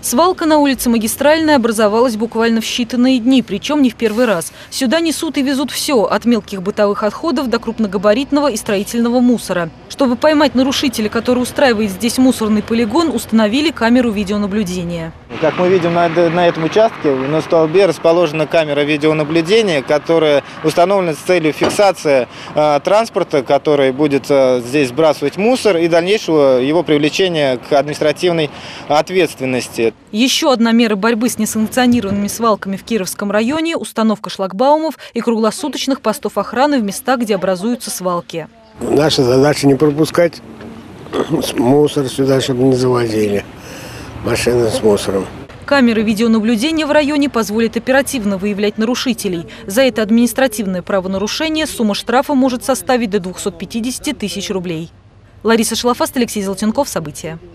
Свалка на улице Магистральной образовалась буквально в считанные дни, причем не в первый раз. Сюда несут и везут все, от мелких бытовых отходов до крупногабаритного и строительного мусора. Чтобы поймать нарушителя, который устраивает здесь мусорный полигон, установили камеру видеонаблюдения. Как мы видим на этом участке, на столбе расположена камера видеонаблюдения, которая установлена с целью фиксации транспорта, который будет здесь сбрасывать мусор, и дальнейшего его привлечения к административной ответственности. Еще одна мера борьбы с несанкционированными свалками в Кировском районе – установка шлагбаумов и круглосуточных постов охраны в местах, где образуются свалки. Наша задача не пропускать мусор сюда, чтобы не завозили машины с мусором. Камеры видеонаблюдения в районе позволят оперативно выявлять нарушителей. За это административное правонарушение сумма штрафа может составить до 250 тысяч рублей. Лариса Шлафаст, Алексей Золотенков. События.